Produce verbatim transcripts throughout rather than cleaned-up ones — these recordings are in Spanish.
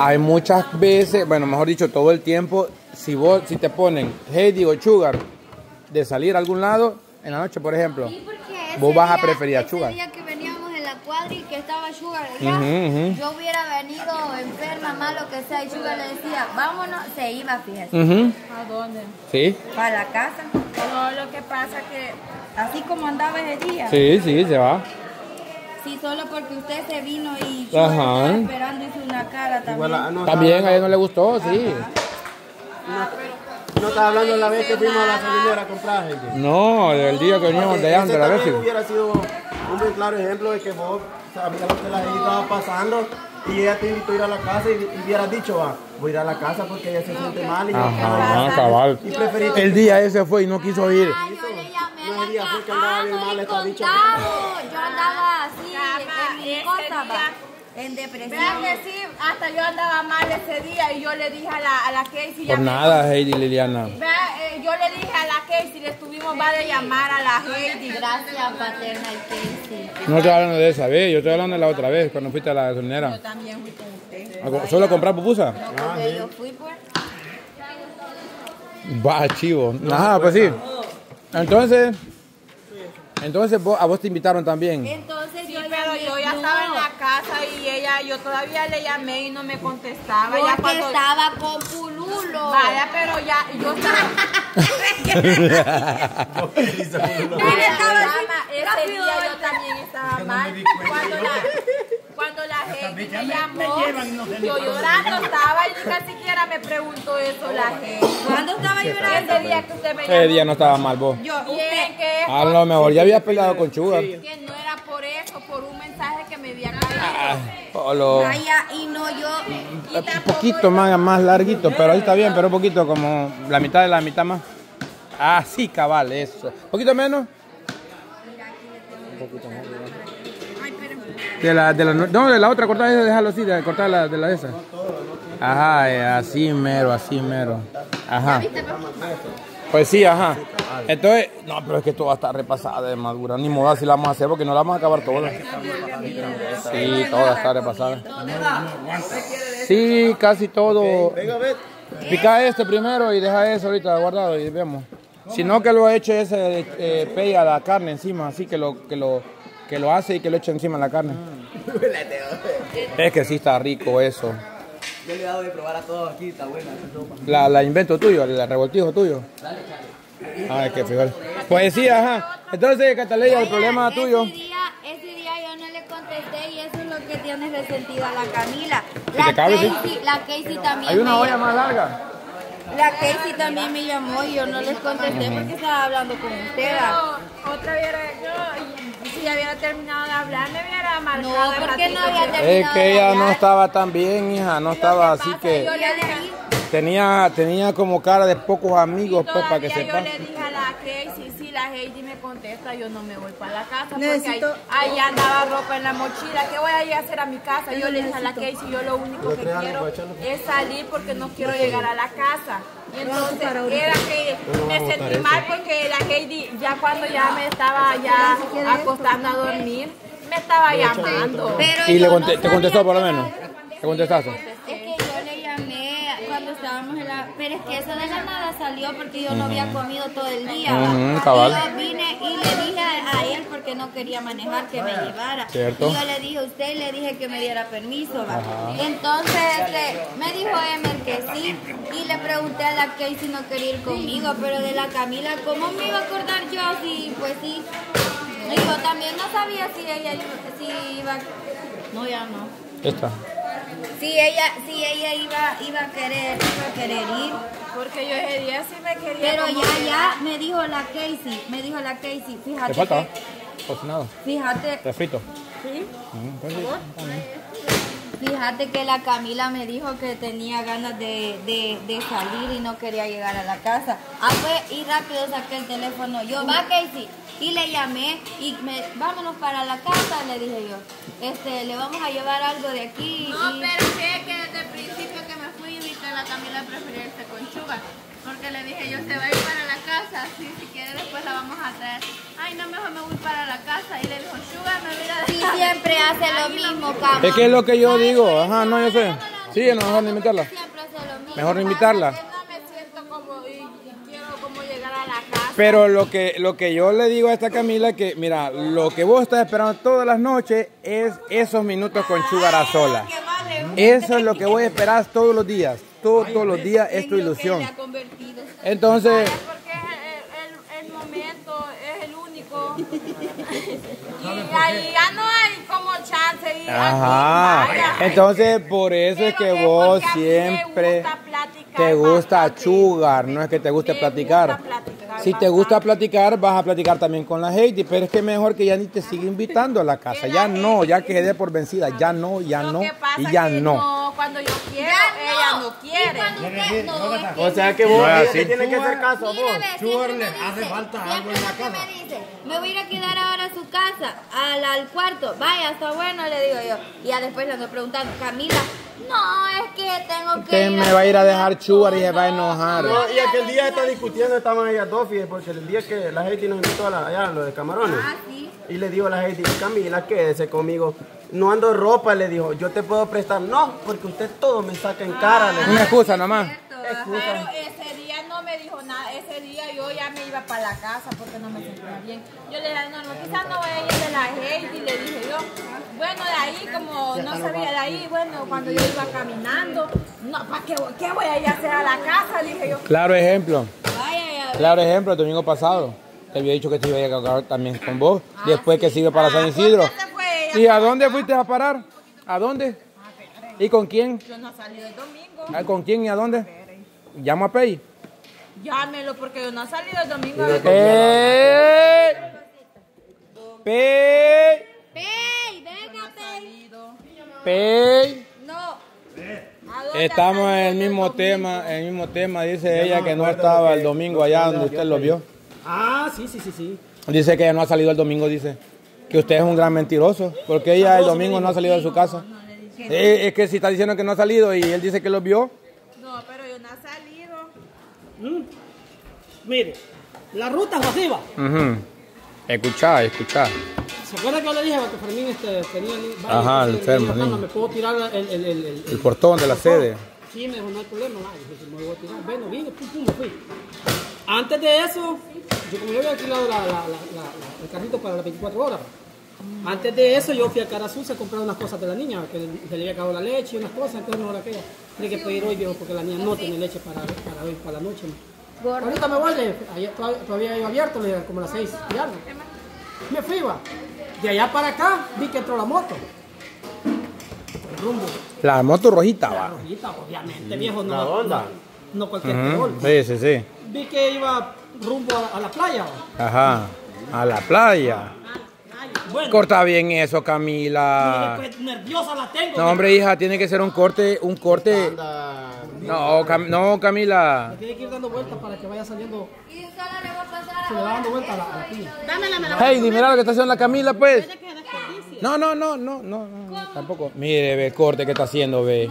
hay muchas veces, bueno, mejor dicho, todo el tiempo, si vos, si te ponen Heidi o Sugar de salir a algún lado, en la noche, por ejemplo, sí, vos vas día, a preferir a Sugar. Ese día que veníamos en la cuadra y que estaba Sugar allá, uh -huh, uh -huh. yo hubiera venido enferma, mal, lo que sea, y Sugar le decía, vámonos, se iba, fíjate. Uh -huh. ¿A dónde? Sí. Para la casa. No, lo que pasa que, así como andaba ese día. Sí, sí, se va. Sí, solo porque usted se vino y Sugar estaba esperando, hizo una cara también. Igual, no, también a ella no le gustó, sí. No, no estaba hablando la vez que fuimos a la salinera a comprar, gente. No, del día que veníamos de allá de la vez. Hubiera sido un muy claro ejemplo de que vos sabías lo que la gente estaba pasando y ella te invitó a ir a la casa y, y hubieras dicho, va, voy a ir a la casa porque ella se siente mal y ajá, no, cabal. Y preferiste. El día ese fue y no quiso ir. Ah, yo le llamé No, a el día la fue que andaba bien mal esta bicha. Yo andaba así, en mi cosa, va. En depresión. Vean que sí, hasta yo andaba mal ese día y yo le dije a la, a la Casey. Por nada, me... Heidi Liliana. Vea, eh, yo le dije a la Casey, le estuvimos va de llamar a la Heidi. Gracias, paterna y Casey. No estoy hablando de esa vez, yo estoy hablando de la otra vez, cuando fuiste a la gasolinera. Yo también fui con usted. ¿Solo a comprar pupusa? No, porque yo fui, pues. Va, chivo. Ajá, pues sí. Entonces... Entonces vos, a vos te invitaron también. Entonces sí, yo pero yo ya no. estaba en la casa y ella, yo todavía le llamé y no me contestaba. Porque ya cuando... estaba con Pululo. Vaya, pero ya, yo estaba... Mira, estaba ese día yo también estaba mal. Cuando la, cuando la gente me llamó, yo llorando estaba y ni siquiera me preguntó eso la gente. ¿Cuándo estaba llorando? Ese día que usted me llamó. Ese día no estaba mal vos. Yo, ¿usted qué? A lo mejor ya había peleado con Sugar. Que no era por eso, por un mensaje que me había caído. Ah, Polo. Vaya, y no yo. Y un poquito más, más larguito, pero ahí está bien, pero un poquito como la mitad de la mitad más. Ah, sí, cabal, eso. ¿Un poquito menos? Un poquito más. De la, de la, no, de la otra, cortar esa, déjalo así, de cortar la de la esa. Ajá, eh, así mero, así mero. Ajá. Pues sí, ajá. Entonces, no, pero es que esto va a estar repasada de madura. Ni modo así la vamos a hacer porque no la vamos a acabar toda. Sí, toda está repasada. Sí, casi todo. Pica este primero y deja eso ahorita guardado y vemos. Si no, que lo eche ese eh, pey a la carne encima, así que lo, que lo, que lo hace y que lo eche encima a la carne. Es que sí está rico eso. Yo le he dado de probar a todos aquí, está buena esa sopa. La, la invento tuyo, el revoltijo tuyo. Ay, qué figura. Pues sí, ajá. Entonces, Cataleya, el problema ese tuyo. Día, ese día yo no le contesté y eso es lo que tiene resentida la Camila. ¿Y La te cabe, Casey, sí? la Casey también. Hay una me olla llamó. más larga. La Casey también me llamó y yo no les contesté uh-huh. porque estaba hablando con usted. Yo, otra hubiera yo, si ya hubiera terminado de hablar, me hubiera marcado. No, porque no había terminado. Es que ella no estaba tan bien, hija, no estaba así que... Yo le dije, Tenía, tenía como cara de pocos amigos, pues, para que sepa. Yo le dije a la Casey, si la Heidi me contesta, yo no me voy para la casa. Necesito... Porque ahí, ahí andaba ropa en la mochila. ¿Qué voy a ir a hacer a mi casa? Yo le dije a la Casey, yo lo único que quiero es salir porque no quiero llegar a la casa. Y entonces era que me sentí mal porque la Heidi, ya cuando ya me estaba ya acostando a dormir, me estaba llamando. Pero ¿Y le no te contestó por lo menos? ¿Te contestaste? Es que yo le llamé cuando estábamos en la... Pero es que eso de la nada salió porque yo no había comido todo el día. Uh-huh, y cabal. yo vine y le dije a, a él porque no quería manejar que me llevara. Cierto. Y yo le dije a usted y le dije que me diera permiso. ¿Va? Entonces este, me dijo Emer que sí. Y le pregunté a la Kay si no quería ir conmigo. Pero de la Camila, ¿cómo me iba a acordar yo? Si, pues sí. Y yo también no sabía si ella si iba... No, ya no. Esta. Si ella, si ella iba, iba a querer, iba a querer ir. Porque yo ese día sí me quería. Pero ya, ya, me dijo la Casey, me dijo la Casey, fíjate. ¿Te falta? Que, cocinado. Fíjate. Refrito. Sí. Mm, pues sí. Fíjate que la Camila me dijo que tenía ganas de, de, de salir y no quería llegar a la casa. Ah, fue, y rápido saqué el teléfono. Yo, va Casey. Y le llamé y me, vámonos para la casa, le dije yo. Este, le vamos a llevar algo de aquí. No, y... pero sé que desde el principio que me fui vi que la Camila prefería irse con Sugar. Porque le dije, yo se va a ir para la casa, sí, si quiere después la vamos a traer. Ay, no, mejor me voy para la casa. Y le dijo, Sugar, me voy a dejar. Sí, siempre hace lo mismo, cabrón. Es que es lo que yo digo, ajá, no, yo sé. Sí, no, mejor no invitarla. Mejor no invitarla. No me siento como y, y quiero como llegar a la casa. Pero lo que, lo que yo le digo a esta Camila que, mira, lo que vos estás esperando todas las noches es esos minutos con Sugar a sola. Eso es lo que vos esperás todos los días. Todos, todos los días es tu ilusión. Entonces... Porque el, el, el momento es el único. Y ahí ya no hay como chance. Y ajá. Aquí, vaya. Entonces, por eso pero es que es vos siempre te gusta chugar, no es que te guste platicar. platicar. Si te gusta platicar, vas a platicar también con la Heidi, pero es que mejor que ya ni te siga invitando a la casa. Ya no, ya quedé por vencida. Ya no, ya no y ya no. No, cuando yo quiero, ella no quiere. No, o sea que vos no que tienes que hacer caso a vos. Sugar le hace falta algo en la casa. Me dice, me voy a ir a quedar ahora a su casa, al, al cuarto. Vaya, está bueno, le digo yo. Y ya después le ando preguntando, Camila, no, es que tengo que usted ir me va a ir a dejar Sugar y se va a enojar. No, y aquel día está discutiendo, estaban ellas dos, fíjate, porque el día que la Heidi nos invitó a la, allá, a lo de camarones. Ah, sí. Y le dijo a la Heidi, Camila, quédese conmigo. No ando ropa, le dijo, yo te puedo prestar. No, porque usted todo me saca en cara. Le una excusa nomás. Pero ese día no me dijo nada, ese día yo ya me iba para la casa porque no me sentía bien. Yo le dije, no, no, quizás no vaya a ir de la Heidi, le dije yo. Bueno, de ahí, como no sabía de ahí, bueno, cuando yo iba caminando, no, ¿para qué, qué voy a ir a hacer a la casa? Dije yo. Claro ejemplo. Vaya, claro ejemplo, el domingo pasado. Te había dicho que te iba a llegar también con vos, ah, después sí. que sigue para ah, San Isidro. ¿Y a dónde fuiste a parar? ¿A dónde? ¿Y con quién? Yo no salí el domingo. ¿Con quién y a dónde? Llamo a Pei. Llámelo porque yo no he salido el domingo. ¡Pei! ¡Pei! ¡Pei! ¡Venga, Pei! ¡Pei! No. Estamos en el mismo tema, en el mismo tema. Dice ella que no estaba el domingo allá donde usted lo vio. Ah, sí, sí, sí, sí. Dice que ella no ha salido el domingo, dice. Que usted es un gran mentiroso, porque ella el domingo no ha salido de su casa. Eh, es que si está diciendo que no ha salido y él dice que lo vio. No, pero yo no he salido. Mm. Mire, la ruta es masiva. Uh-huh. Escuchá, escuchá. ¿Se acuerda que yo le dije a que Fermín este, tenía... Ajá, el enfermo, no, me puedo tirar el... El, el, el, el portón de la sede. Sí, me dijo, no hay problema. Ay, dije, me voy a tirar. Bueno, vine, pum, pum, me fui. Antes de eso, yo como yo había alquilado la, la, la, la, el carrito para las veinticuatro horas. Antes de eso, yo fui a Carazuz a comprar unas cosas de la niña, que se le había acabado la leche y unas cosas, entonces no era aquella. Tiene que pedir hoy, viejo, porque la niña no tiene leche para, para hoy, para la noche. Gordo. Ahorita me voy, ayer, todavía iba abierto, le dije, como a las seis y algo. Me fui, va. De allá para acá, vi que entró la moto. El rumbo. La moto rojita, va. La rojita, obviamente, viejo, no. La onda. No, no cualquier uh-huh. uh Sí, sí, sí. Vi que iba rumbo a, a la playa. Va. Ajá, a la playa. Bueno, corta bien eso, Camila. Mire, pues nerviosa la tengo. No, hombre, hija, tiene que ser un corte, un corte. No, Cam no, Camila. Me tiene que ir dando vueltas para que vaya saliendo. Y solo le va a pasar. Se le va dando vueltas a la, a la piña. Dámela, me la Hey, mira lo que está haciendo la Camila, pues. No, no, no, no, no, no, tampoco. Mire, ve, corte que está haciendo, ve.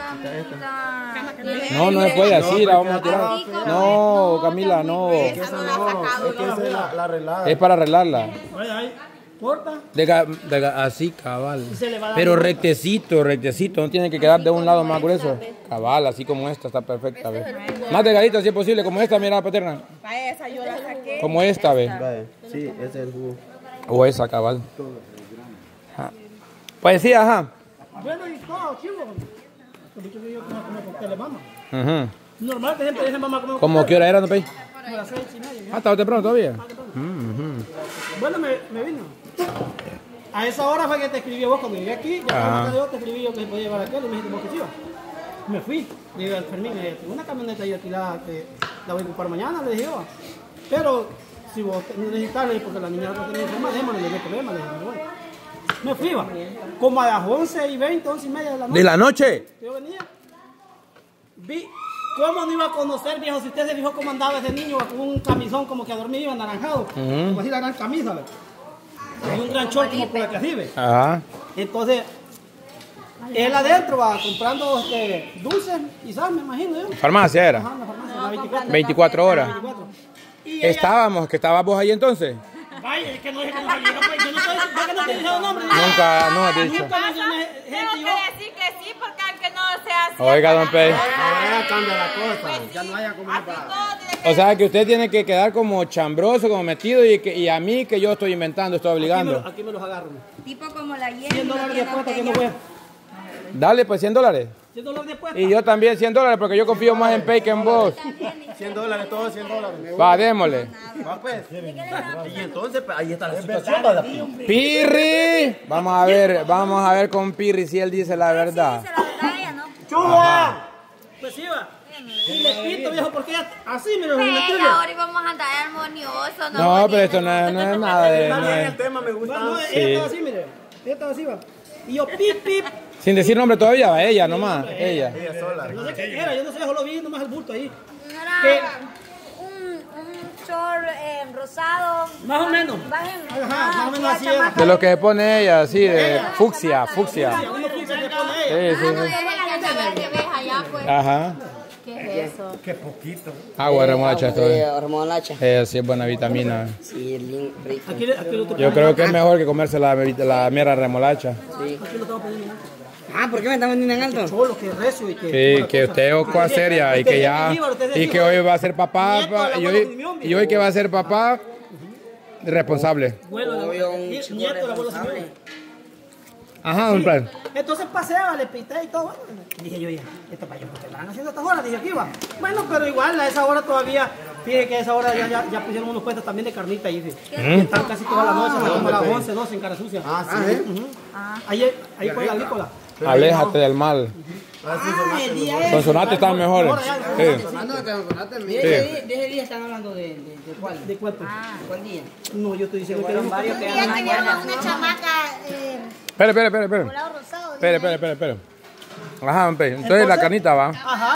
No, no se puede así, la vamos a tirar. No, Camila, no. Es que esa no, es que esa es la, la arreglada. Es para arreglarla. Corta. De, de, así, cabal. Pero rectecito, rectecito. No tiene que quedar de un lado más grueso. Cabal, así como esta, está perfecta, ve. Más delgadita si es posible, como esta, mira, paterna. Esa yo la saqué. Como esta, ve. Sí, ese es el jugo. O esa, cabal. Ah. Pues sí, ajá. Bueno, y todo, chivo. Porque yo como con telemama. Uh-huh. Normal que siempre dicen mamá como. ¿Cómo qué hora era, no, Pei? Como las seis y media. Ah, ¿estaba temprano todavía? Uh-huh. Bueno, me, me vino. A esa hora fue que te escribí vos cuando llegué aquí. Ya yo te escribí yo que se podía llevar aquel y me dijiste vos que sí iba. Me fui. Le dije al Fermín, tengo una camioneta ahí alquilada que la voy a ocupar mañana, le dije yo. Pero si vos necesitas, porque la niña no tenía problema, déjame, le dio problema, le dije, me voy. Me fui, va. Como a las once y veinte, once y media de la noche. ¿De la noche? Yo venía. Vi. ¿Cómo no iba a conocer, viejo? Si usted se fijó cómo andaba ese niño con un camisón como que a dormir iba anaranjado. Uh-huh. Como así la gran camisa, ¿ve? Y un gran short como por la que así, ¿ve? Ajá. Entonces, él adentro va comprando este, dulces y sal, me imagino yo. ¿Farmacia era? Ajá, la farmacia, la veinticuatro. veinticuatro horas. veinticuatro. Y Estábamos, ella... que estabas vos ahí entonces. Vaya, es que no dije que no saliera, pues yo no estoy, no te he dicho nombre. Nunca, no has dicho. Nunca mencioné Tengo gente que yo. decir que sí, porque aunque no sea así. Oiga, don Pei. Ahora cambia la cosa. Ya no haya como O sea que usted tiene que quedar como chambroso, como metido y, que, y a mí que yo estoy inventando, estoy Aquí me, obligando. aquí me los agarro. Tipo como la hiena. cien dólares de apuesta que no voy. Dale pues cien dólares. cien dólares de apuesta. Y yo también cien dólares porque yo confío más en Pei que en vos. cien dólares, todos cien dólares. Va, démosle. Va pues. Y entonces, pues, ahí está la situación. ¿Verdad? Pirri. Vamos a ver, vamos a ver con Pirri si él dice la verdad. ¡Chuga! Pues sí, va. Y le pito, viejo, porque ella- así me lo Hey, metí. ahora íbamos a andar armoniosos. No, pero esto no es, no es nada de... no También es- el tema me gusta. No, ella Sí. estaba así, mire. Ella estaba así, va. Y yo, pip, pip. Sin decir nombre todavía, va, ella nomás, ella. Ella sola. No sé qué era, yo no sé, solo vi nomás el bulto ahí. Era un, un short eh, rosado. Más o menos. Bajen- Ajá, ah, más o menos la así era. chamaca. De lo que se pone ella, así, de fucsia, fucsia. Uno pizza que pone ella. Sí, sí, Ah, no, sí. es la que al revés allá, pues. Ajá. ¿Qué es eso? Qué poquito. Agua de remolacha esto. Eh, remolacha. Eh, sí es buena vitamina. Sí, el link, break. Aquí, aquí lo estoy Yo creo que es mejor que comerse la, la mera remolacha. Sí. aquí lo estamos poniendo. Ah, ¿por qué me están vendiendo en alto? Cholo, que recio y que. Sí, que usted es ocupa seria y que ya... Y que hoy va a ser papá, pa- y hoy, y hoy que va a ser papá responsable. Bueno, Obvio, un nieto chingo del abuelo responsable. Simeón. Ajá, un plan. Entonces paseaba, le pité y todo. Bueno, dije yo, ya, esto para yo, porque la van haciendo a estas horas. Dije, aquí va. Bueno, pero igual a esa hora todavía, fíjate que a esa hora ya, ya, ya pusieron unos puestos también de carnita ahí. Sí. Y están casi toda la noche, hasta como a las once, doce en cara sucia. Ah, sí. Ujú. Ahí, ahí fue la agrícola. Aléjate del mal. Sonsonate están mejores. Sí. ¿De ese día están hablando de, de, de cuál? ¿De cuánto? ¿Cuál día? No, yo estoy diciendo que Fueron no. varios que Ya que vieron a una chamaca eh, Espere, espere, espere, espere. colado rosado. Espere, espere, espere, espere. Ajá, Pei. Entonces la carnita va. Ajá.